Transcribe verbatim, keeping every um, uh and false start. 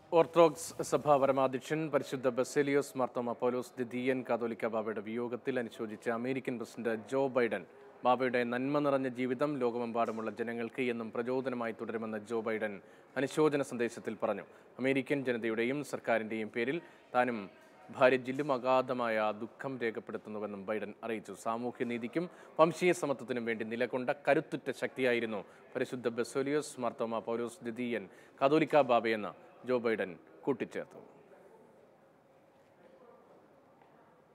Orthodox സഭാ പരമാധ്യക്ഷൻ പരിശുദ്ധ ബസേലിയോസ് മാർത്തോമാ പൗലോസ് ദ്വിതീയൻ കാതോലിക്ക ബാബയുടെ വിയോഗത്തിൽ അനുശോചിച്ച അമേരിക്കൻ പ്രസിഡന്റ് ജോ ബൈഡൻ ബാബയുടെ നന്മ നിറഞ്ഞ ജീവിതം ലോകമെമ്പാടുമുള്ള ജനങ്ങൾക്ക് എന്നും പ്രചോദനമായി തുടരുമെന്ന് ജോ ബൈഡൻ അനുശോചന സന്ദേശത്തിൽ പറഞ്ഞു. അമേരിക്കൻ ജനതയുടെയും സർക്കാരിൻ്റെയും പേരിൽ താനും ഭാര്യ ജില്ലും അഗാധമായ ദുഃഖം രേഖപ്പെടുത്തുന്നുവെന്നും ബൈഡൻ അറിയിച്ചു. സാമൂഹ്യനീതിക്കും വംശീയ സമത്വത്തിനും വേണ്ടി നിലകൊണ്ട കരുത്തുറ്റ ശക്തിയായിരുന്നു പരിശുദ്ധ ബസേലിയോസ് മാർത്തോമാ പൗലോസ് ദ്വിതീയൻ കാതോലിക്ക ബാബയെന്ന് ജോ ബൈഡൻ കൂട്ടിച്ചേർത്തു.